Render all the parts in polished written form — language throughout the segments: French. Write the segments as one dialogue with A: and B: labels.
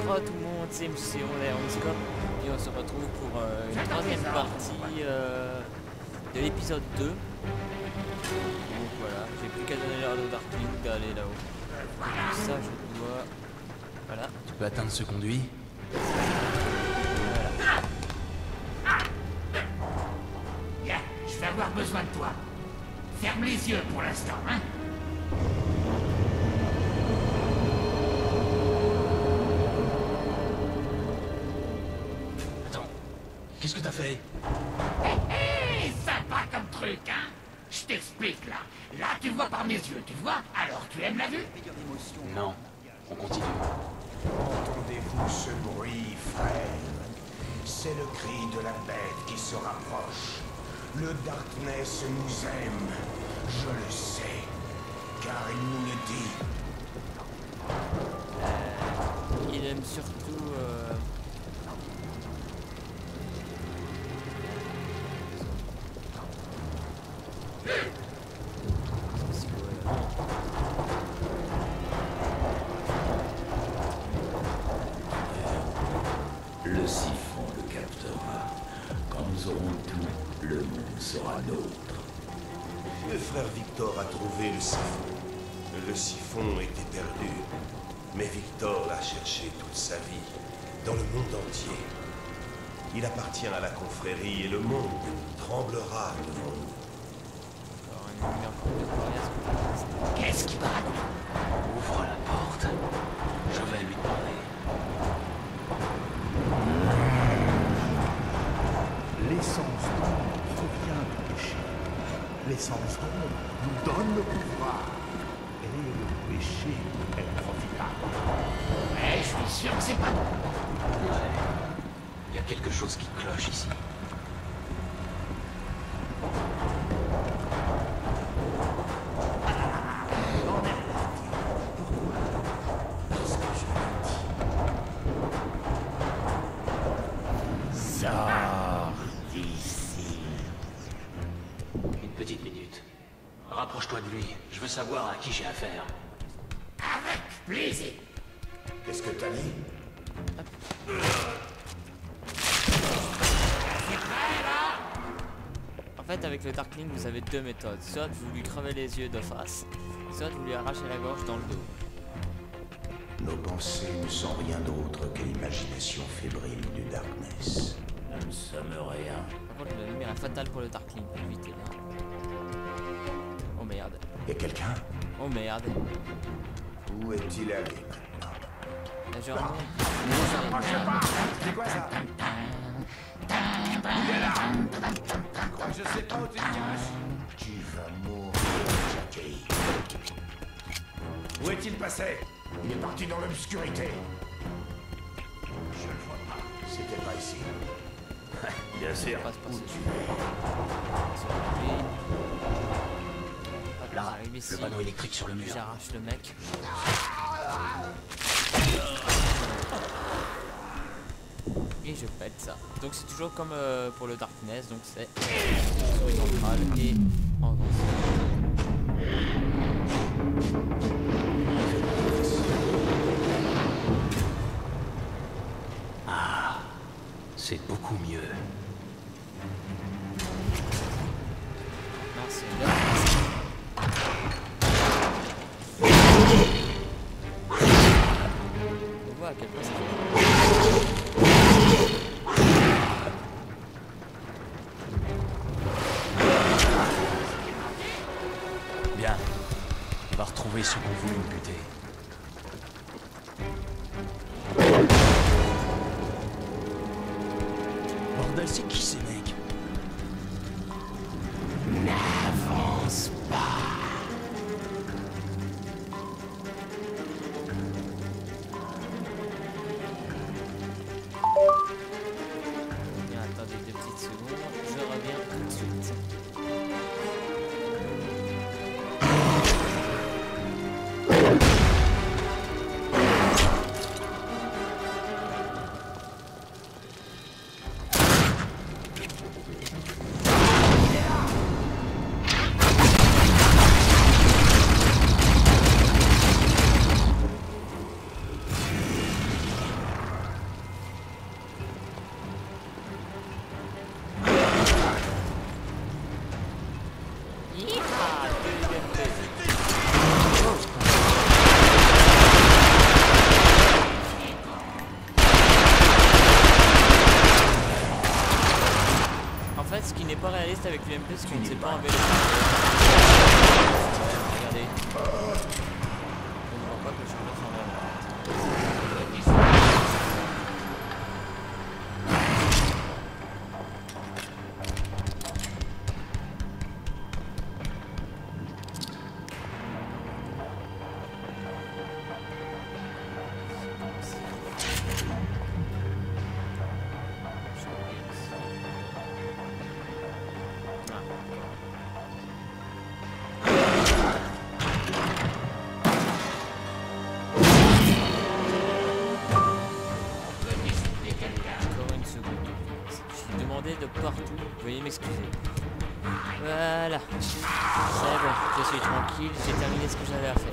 A: Re tout le monde, c'est MC Ondescope et on se retrouve pour une troisième partie de l'épisode 2. Donc voilà, j'ai plus qu'à donner l'ordre au Darkling d'aller là-haut. Ça je dois... Voilà.
B: Tu peux atteindre ce conduit?
A: Voilà.
C: Bien, je vais avoir besoin de toi. Ferme les yeux pour l'instant, hein?
B: Qu'est-ce que t'as fait?
C: Hé, sympa comme truc, hein? Je t'explique, là. Là, tu vois par mes yeux, tu vois? Alors, tu aimes la vue?
B: Non, on continue.
D: Entendez-vous ce bruit, frère? C'est le cri de la bête qui se rapproche. Le Darkness nous aime. Je le sais, car il nous le dit.
A: Il aime surtout...
E: Le siphon le captera. Quand nous aurons tout, le monde sera nôtre.
D: Le frère Victor a trouvé le siphon. Le siphon était perdu. Mais Victor l'a cherché toute sa vie, dans le monde entier. Il appartient à la confrérie et le monde tremblera devant nous.
C: Qu'est-ce qui va?
B: Ouvre la porte. Je vais lui parler.
F: L'essence d'ombre provient du péché. L'essence d'ombre nous donne le pouvoir. Et le péché est profitable.
C: Ouais, je suis sûr que c'est pas bon.
B: Ouais. Il y a quelque chose qui cloche ici.
C: Sors d'ici.
B: Une petite minute. Rapproche-toi de lui. Je veux savoir à qui j'ai affaire.
C: Avec plaisir.
D: Qu'est-ce que t'as dit?
C: C'est prêt, là?
A: En fait, avec le Darkling, vous avez deux méthodes. Soit vous lui crevez les yeux de face, soit vous lui arrachez la gorge dans le dos.
D: Nos pensées ne sont rien d'autre que l'imagination fébrile du Darkness.
E: Nous ne sommes rien.
A: Par contre, la lumière est fatale pour le Darkling. Évitez, hein. Oh merde.
D: Y a quelqu'un?
A: Oh merde.
D: Où est-il allé maintenant?
A: La journée.
D: C'est quoi ça? Il est là! Je sais pas où tu te caches. Tu vas mourir, Jackie. Où est-il passé? Il est parti dans l'obscurité. Je le vois pas. C'était pas ici.
E: Bien sûr.
A: On va se passer.
B: Là,
A: J'arrive ici.
B: le panneau électrique sur le mur.
A: J'arrache le mec. Et je pète ça. Donc c'est toujours comme pour le Darkness, donc c'est souris centrale et en
B: Ah, c'est beaucoup mieux.
A: non, c'est on voit à quel point c'est
B: Bien. On va retrouver ceux qu'on voulait me buter. Bordel, c'est qui ces mecs?
C: N'avance pas.
A: bien. Attendez 2 petites secondes, je reviens tout de suite. parce qu'on ne sait pas enlever le regardez. On ne voit pas que le champion s'enlève. De partout, veuillez m'excuser. Voilà, c'est bon, je suis tranquille, j'ai terminé ce que j'avais à faire.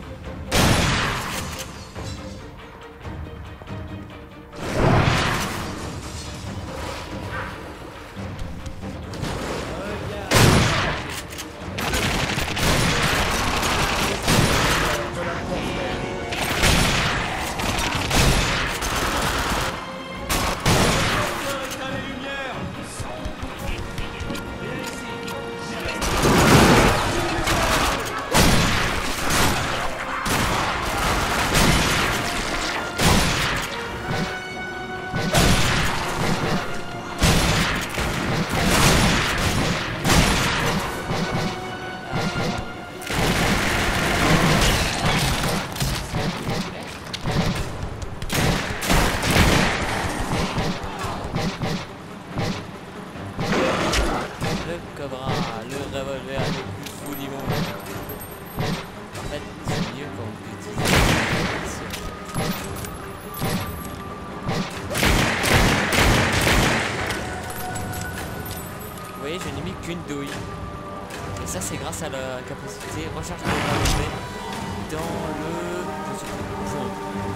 A: Qu'une douille. Et ça c'est grâce à la capacité recharge de la dans le... je sais plus, fond.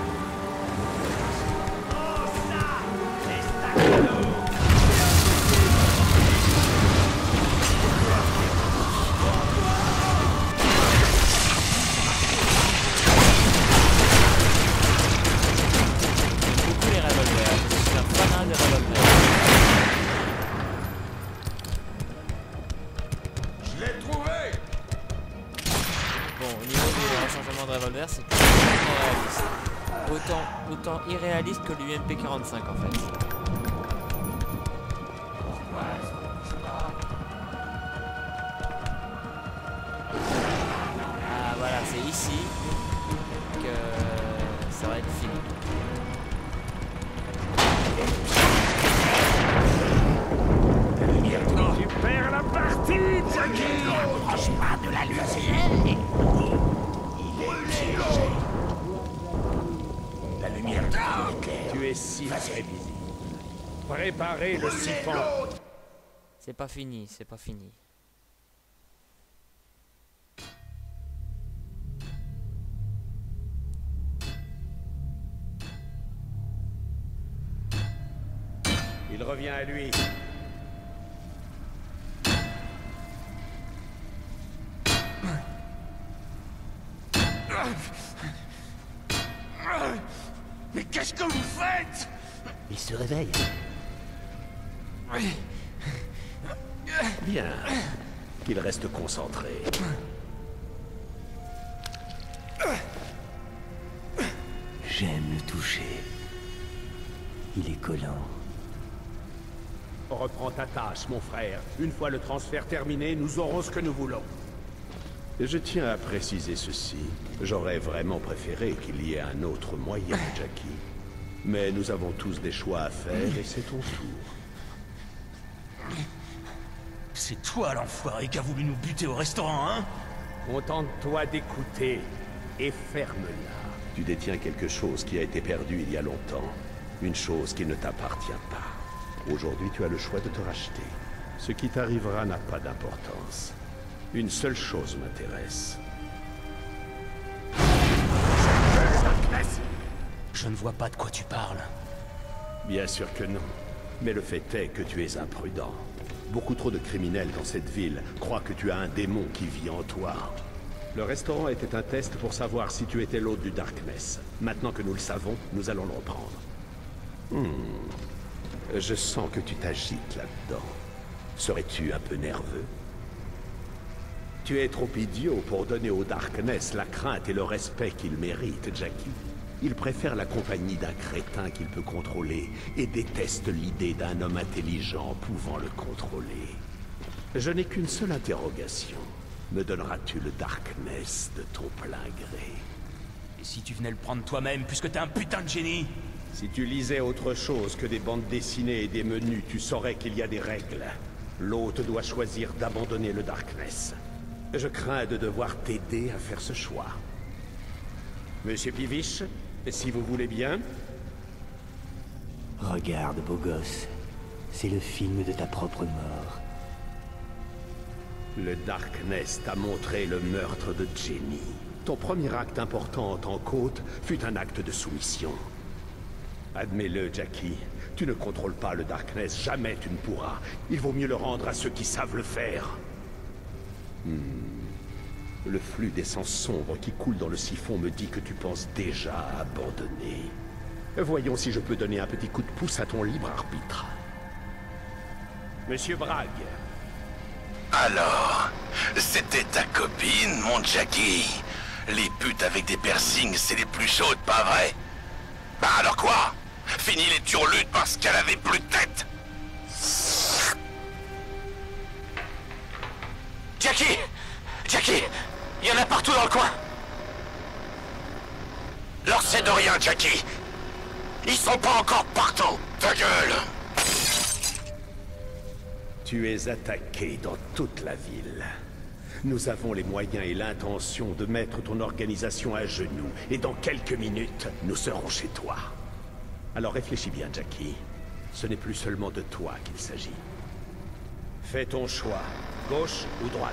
A: Beaucoup les revolvers, je suis un fanat de revolvers. De revolver, c'est plus irréaliste. Autant irréaliste que l'UMP-45 en fait. Ah voilà, c'est ici que ça va être fini.
C: Tu perds la partie, Jackie! N'approche pas de la lumière! La lumière
G: tu es si prévisible. Préparez le siphon.
A: C'est pas fini, c'est pas fini.
G: Il revient à lui.
C: Mais qu'est-ce que vous faites?
E: Il se réveille. Bien. Qu'il reste concentré.
H: J'aime le toucher. Il est collant.
G: Reprends ta tâche, mon frère. Une fois le transfert terminé, nous aurons ce que nous voulons.
E: Je tiens à préciser ceci. J'aurais vraiment préféré qu'il y ait un autre moyen, Jackie. Mais nous avons tous des choix à faire et c'est ton tour.
B: C'est toi l'enfoiré qui a voulu nous buter au restaurant, hein?
G: Contente-toi d'écouter et ferme-la.
E: Tu détiens quelque chose qui a été perdu il y a longtemps. Une chose qui ne t'appartient pas. Aujourd'hui, tu as le choix de te racheter. Ce qui t'arrivera n'a pas d'importance. Une seule chose m'intéresse.
B: Je ne vois pas de quoi tu parles.
E: Bien sûr que non. Mais le fait est que tu es imprudent. Beaucoup trop de criminels dans cette ville croient que tu as un démon qui vit en toi. Le restaurant était un test pour savoir si tu étais l'hôte du Darkness. Maintenant que nous le savons, nous allons le reprendre. Je sens que tu t'agites là-dedans. Serais-tu un peu nerveux? Tu es trop idiot pour donner au Darkness la crainte et le respect qu'il mérite, Jackie. Il préfère la compagnie d'un crétin qu'il peut contrôler et déteste l'idée d'un homme intelligent pouvant le contrôler. Je n'ai qu'une seule interrogation. Me donneras-tu le Darkness de ton plein gré?
B: Et si tu venais le prendre toi-même, puisque t'es un putain de génie?
E: Si tu lisais autre chose que des bandes dessinées et des menus, tu saurais qu'il y a des règles. L'hôte doit choisir d'abandonner le Darkness. Je crains de devoir t'aider à faire ce choix. Monsieur Pivish, si vous voulez bien.
H: Regarde, beau gosse. C'est le film de ta propre mort.
E: Le Darkness t'a montré le meurtre de Jenny. Ton premier acte important en tant qu'hôte fut un acte de soumission. Admets-le, Jackie. Tu ne contrôles pas le Darkness, jamais tu ne pourras. Il vaut mieux le rendre à ceux qui savent le faire. Le flux d'essence sombre qui coule dans le siphon me dit que tu penses déjà à abandonner. Voyons si je peux donner un petit coup de pouce à ton libre arbitre. Monsieur Bragg.
D: Alors, c'était ta copine, mon Jackie. Les putes avec des piercings, c'est les plus chaudes, pas vrai? Bah alors quoi? Fini les turlutes parce qu'elle avait plus de tête? Jackie! Jackie! Il y en a partout dans le coin! Leur c'est de rien, Jackie! Ils sont pas encore partout! Ta gueule!
E: Tu es attaqué dans toute la ville. Nous avons les moyens et l'intention de mettre ton organisation à genoux, et dans quelques minutes, nous serons chez toi. Alors réfléchis bien, Jackie. Ce n'est plus seulement de toi qu'il s'agit. Fais ton choix, gauche ou droite.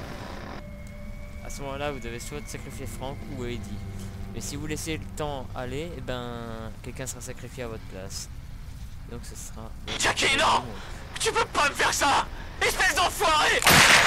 A: À ce moment-là, vous devez soit sacrifier Frank ou Eddie. Mais si vous laissez le temps aller, eh ben, quelqu'un sera sacrifié à votre place. Donc ce sera...
D: Jackie, non! Tu peux pas me faire ça! Espèce d'enfoiré!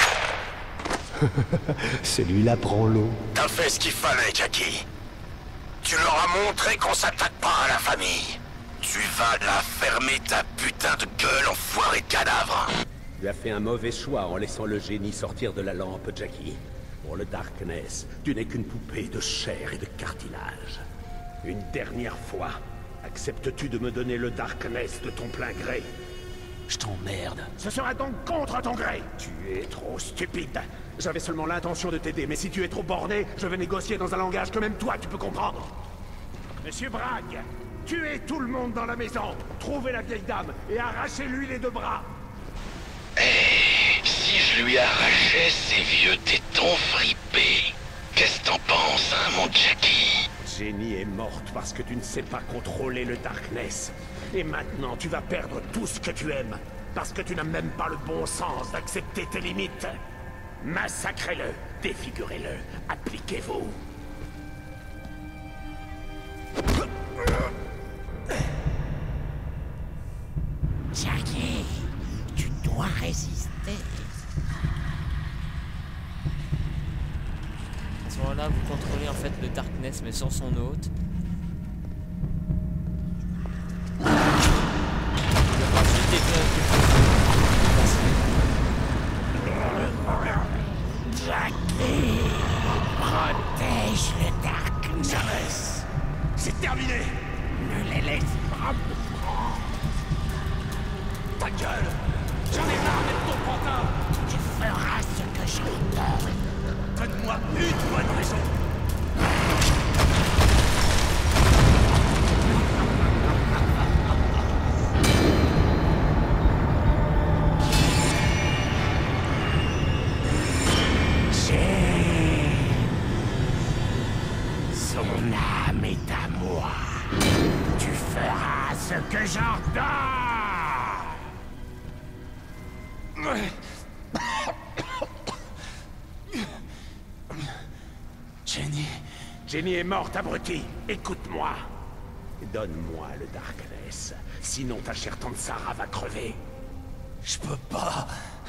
H: Celui-là prend l'eau.
D: T'as fait ce qu'il fallait, Jackie. Tu leur as montré qu'on s'attaque pas à la famille. Tu vas la fermer ta putain de gueule, enfoiré de cadavre.
E: Tu as fait un mauvais choix en laissant le génie sortir de la lampe, Jackie. Pour le Darkness, tu n'es qu'une poupée de chair et de cartilage. Une dernière fois, acceptes-tu de me donner le Darkness de ton plein gré?
B: Je t'emmerde.
E: Ce sera donc contre ton gré. Tu es trop stupide. J'avais seulement l'intention de t'aider, mais si tu es trop borné, je vais négocier dans un langage que même toi tu peux comprendre. Monsieur Bragg, tuez tout le monde dans la maison, trouvez la vieille dame et arrachez-lui les deux bras.
D: Si je lui arrachais ces vieux tétons fripés, qu'est-ce que t'en penses, hein, mon Jackie?
E: Jenny est morte parce que tu ne sais pas contrôler le Darkness. Et maintenant, tu vas perdre tout ce que tu aimes, parce que tu n'as même pas le bon sens d'accepter tes limites. Massacrez-le, défigurez-le, appliquez-vous.
C: Jackie, tu dois résister.
A: À ce moment-là, vous contrôlez en fait le Darkness, mais sans son hôte.
C: Jackie, protège le Darkness.
D: C'est terminé!
C: Ne les laisse pas.
D: Ta gueule! J'en ai marre d'être ton pantin!
C: Tu feras ce que j'ordonne.
D: Donne-moi une bonne raison!
C: Son âme est à moi. Tu feras ce que j'ordonne.
D: Jenny...
E: Jenny est morte, abruti. Écoute-moi. Donne-moi le Darkness. Sinon ta chère tante Sarah va crever.
D: Je peux pas...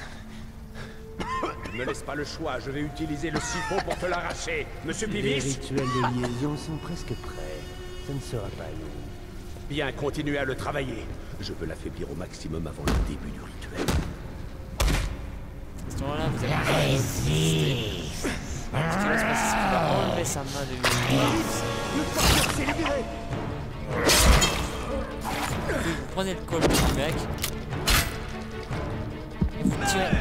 E: Ne me laisse pas le choix, je vais utiliser le siphon pour te l'arracher. Monsieur
H: Les
E: Pivis?
H: rituels de liaison sont presque prêts. Ça ne sera pas long.
E: Bien, continuez à le travailler. Je veux l'affaiblir au maximum avant le début du rituel.
A: À ce moment-là, vous allez pouvoir résister. Ce qui va se passer, c'est qu'il va enlever sa main de lui. Vous prenez le col du mec et vous tirez.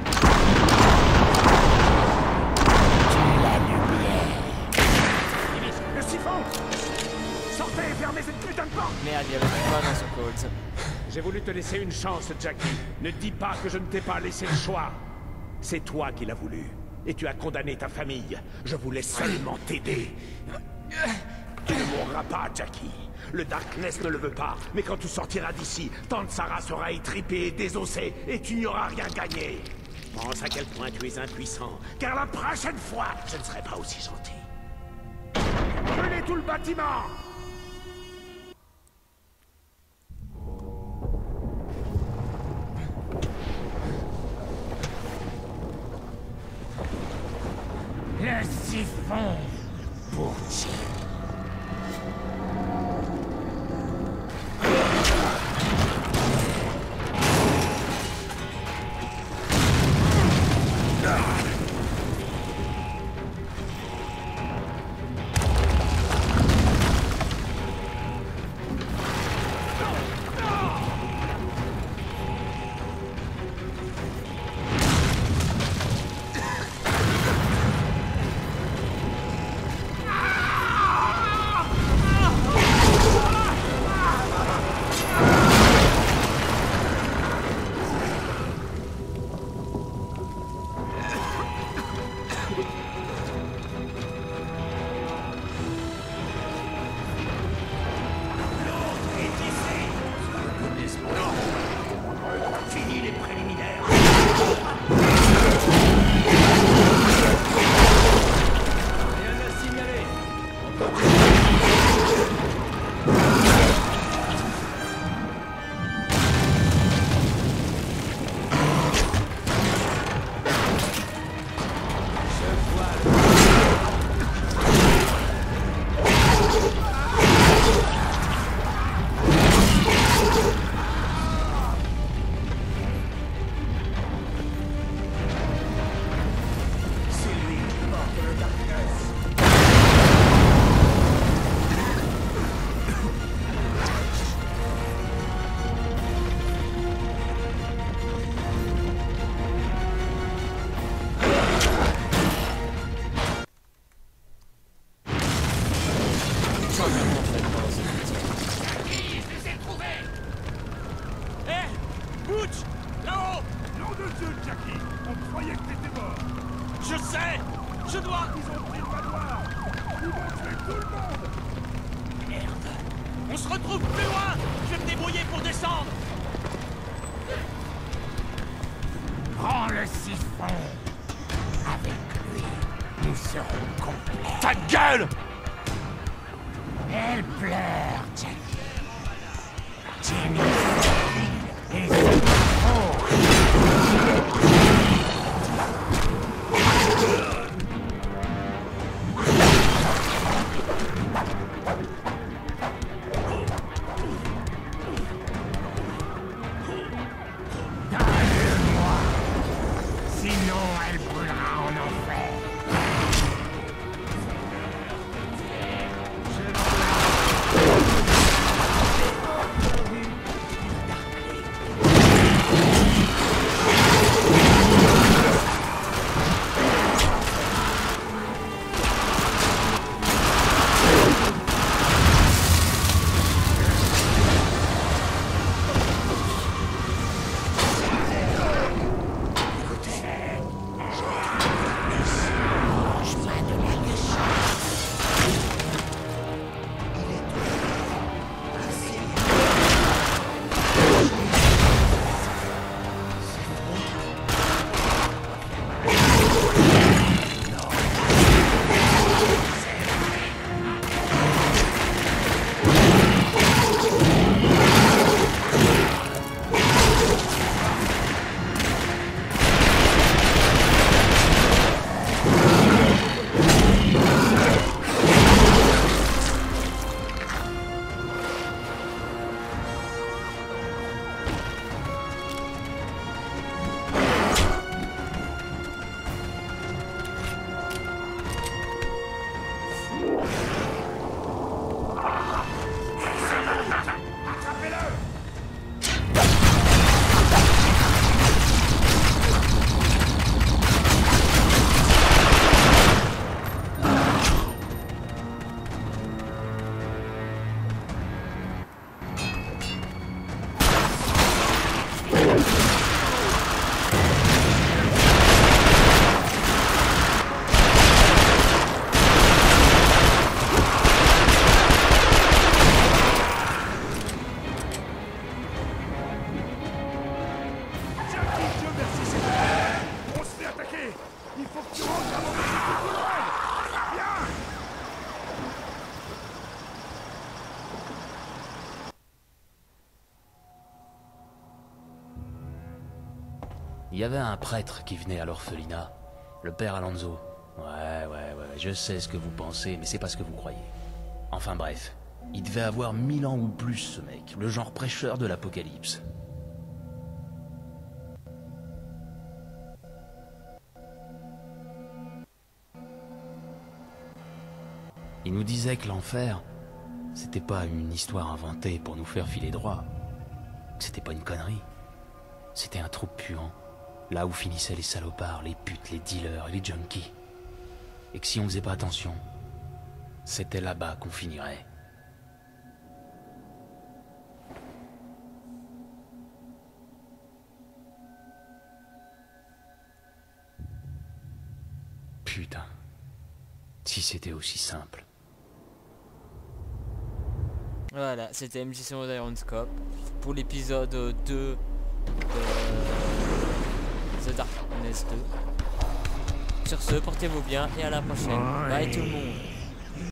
G: Le siphon! Sortez et fermez cette putain de porte!
A: Merde, il y avait pas dans son Colt.
G: J'ai voulu te laisser une chance, Jackie. Ne dis pas que je ne t'ai pas laissé le choix. C'est toi qui l'as voulu. Et tu as condamné ta famille. Je voulais seulement t'aider. Tu ne mourras pas, Jackie. Le Darkness ne le veut pas. Mais quand tu sortiras d'ici, Tansara sera étripée et désossée. Et tu n'y auras rien gagné. Pense à quel point tu es impuissant. Car la prochaine fois, je ne serai pas aussi gentil. Brûlez tout le bâtiment!
C: Le siphon pour tirer.
G: Je sais! Je dois... Ils ont pris le manoir! Ils vont tuer tout le monde!
C: Merde! On se retrouve plus loin! Je vais me débrouiller pour descendre! Prends le siphon! Avec lui, nous serons complets!
G: Ta gueule!
C: Elle pleure, Jackie! Jenny et oh. Donne-le-moi, sinon elle brûlera en enfer.
B: Il y avait un prêtre qui venait à l'orphelinat, le père Alonso. Ouais, je sais ce que vous pensez, mais c'est pas ce que vous croyez. Enfin bref, il devait avoir 1000 ans ou plus, ce mec, le genre prêcheur de l'apocalypse. Il nous disait que l'enfer, c'était pas une histoire inventée pour nous faire filer droit. Que c'était pas une connerie. C'était un trou puant, là où finissaient les salopards, les putes, les dealers et les junkies. Et que si on faisait pas attention, c'était là-bas qu'on finirait. Putain, si c'était aussi simple.
A: Voilà, c'était MJ Ironscope pour l'épisode 2 de The Darkness 2. Sur ce, portez-vous bien et à la prochaine. Bye tout le monde.